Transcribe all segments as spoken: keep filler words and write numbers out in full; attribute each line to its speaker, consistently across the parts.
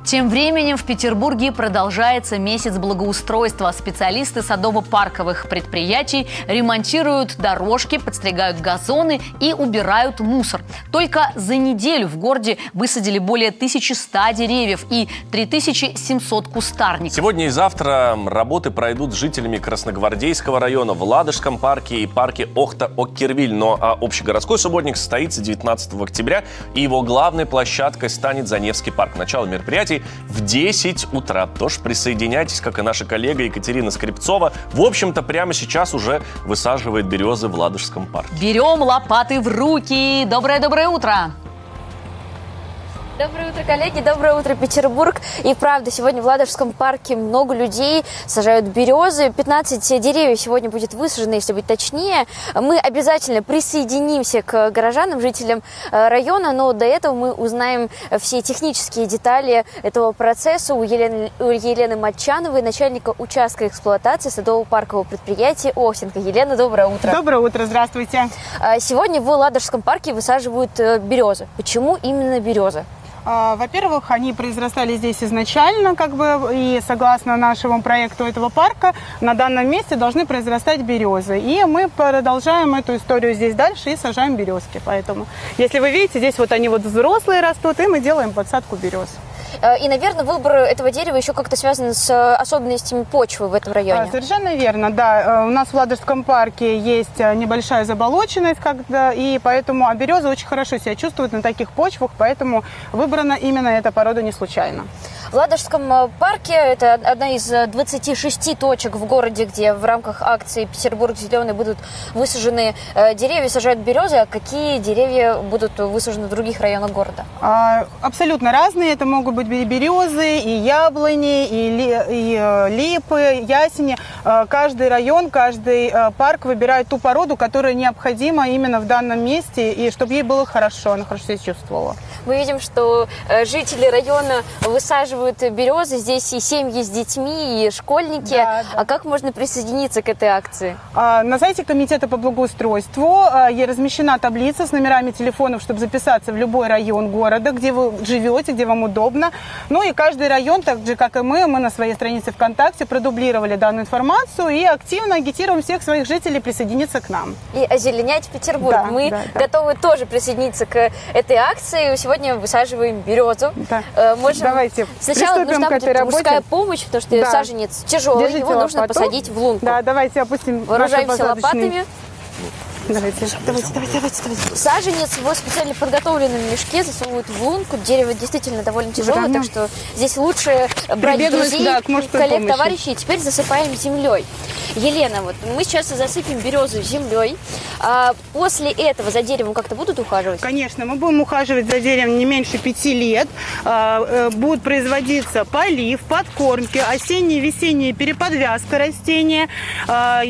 Speaker 1: Тем временем в Петербурге продолжается месяц благоустройства. Специалисты садово-парковых предприятий ремонтируют дорожки, подстригают газоны и убирают мусор. Только за неделю в городе высадили более тысячи ста деревьев и три тысячи семьсот кустарников.
Speaker 2: Сегодня и завтра работы пройдут с жителями Красногвардейского района в Ладожском парке и парке Охта-Оккервиль. Но а общегородской субботник состоится девятнадцатого октября, и его главной площадкой станет Заневский парк. Начало мероприятий в десять утра. Тоже присоединяйтесь, как и наша коллега Екатерина Скрипцова. В общем-то, прямо сейчас уже высаживает березы в Ладожском парке.
Speaker 1: Берем лопаты в руки. Доброе-доброе утро!
Speaker 3: Доброе утро, коллеги, доброе утро, Петербург. И правда, сегодня в Ладожском парке много людей сажают березы. пятнадцать деревьев сегодня будет высажено, если быть точнее. Мы обязательно присоединимся к горожанам, жителям района, но до этого мы узнаем все технические детали этого процесса у Елены, у Елены Матчановой, начальника участка эксплуатации садово-паркового предприятия «Охтинка». Елена, доброе утро.
Speaker 4: Доброе утро, здравствуйте.
Speaker 3: Сегодня в Ладожском парке высаживают березы. Почему именно березы?
Speaker 4: Во-первых, они произрастали здесь изначально, как бы, и согласно нашему проекту этого парка, на данном месте должны произрастать березы. И мы продолжаем эту историю здесь дальше и сажаем березки. Поэтому, если вы видите, здесь вот они вот взрослые растут, и мы делаем подсадку берез.
Speaker 3: И, наверное, выбор этого дерева еще как-то связан с особенностями почвы в этом районе.
Speaker 4: Совершенно верно, да. У нас в Ладожском парке есть небольшая заболоченность, когда, и поэтому а береза очень хорошо себя чувствует на таких почвах, поэтому выбрана именно эта порода не случайно.
Speaker 3: В Ладожском парке это одна из двадцати шести точек в городе, где в рамках акции «Петербург зеленый» будут высажены деревья, сажают березы. А какие деревья будут высажены в других районах города?
Speaker 4: А, абсолютно разные. Это могут быть березы, и яблони, и, ли, и липы, ясени. Каждый район, каждый парк выбирает ту породу, которая необходима именно в данном месте, и чтобы ей было хорошо, она хорошо себя чувствовала.
Speaker 3: Мы видим, что жители района высаживают березы. Здесь и семьи с детьми, и школьники. Да, да. А как можно присоединиться к этой акции?
Speaker 4: А, на сайте Комитета по благоустройству а, размещена таблица с номерами телефонов, чтобы записаться в любой район города, где вы живете, где вам удобно. Ну и каждый район, так же как и мы, мы на своей странице ВКонтакте продублировали данную информацию и активно агитируем всех своих жителей присоединиться к нам.
Speaker 3: И озеленять Петербург. Да, мы да, да. готовы тоже присоединиться к этой акции. Сегодня высаживаем березу.
Speaker 4: Да.
Speaker 3: Можем...
Speaker 4: Давайте
Speaker 3: Сначала нужна будет мужская помощь, потому что да. саженец тяжелый, Держите его нужно лопату. посадить в лунку.
Speaker 4: Да, давайте опустим.
Speaker 3: Вооружаемся лопатами.
Speaker 4: Давайте, давайте, давайте, давайте, давайте.
Speaker 3: Саженец в специально подготовленном мешке засовывают в лунку. Дерево действительно довольно тяжелое, Выравнем. так что здесь лучше брать
Speaker 4: Прибегнуть,
Speaker 3: друзей,
Speaker 4: да,
Speaker 3: коллег, товарищей. И теперь засыпаем землей. Елена, вот мы сейчас засыпем березу землей. А после этого за деревом как-то будут ухаживать?
Speaker 4: Конечно, мы будем ухаживать за деревом не меньше пяти лет. А, будут производиться полив, подкормки, осенняя, весенняя переподвязка растения. А,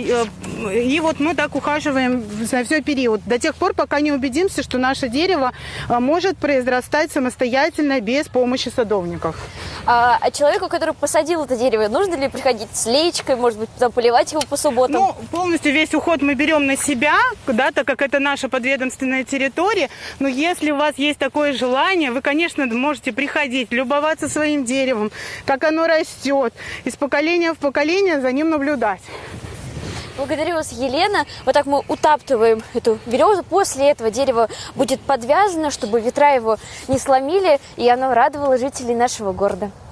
Speaker 4: и вот мы так ухаживаем за все период, до тех пор, пока не убедимся, что наше дерево может произрастать самостоятельно без помощи садовников.
Speaker 3: А, а человеку, который посадил это дерево, нужно ли приходить с леечкой, может быть, поливать его по субботам?
Speaker 4: Ну, полностью весь уход мы берем на себя, да, так как это наша подведомственная территория. Но если у вас есть такое желание, вы, конечно, можете приходить, любоваться своим деревом, как оно растет, из поколения в поколение за ним наблюдать.
Speaker 3: Благодарю вас, Елена. Вот так мы утаптываем эту березу. После этого дерево будет подвязано, чтобы ветра его не сломили, и оно радовало жителей нашего города.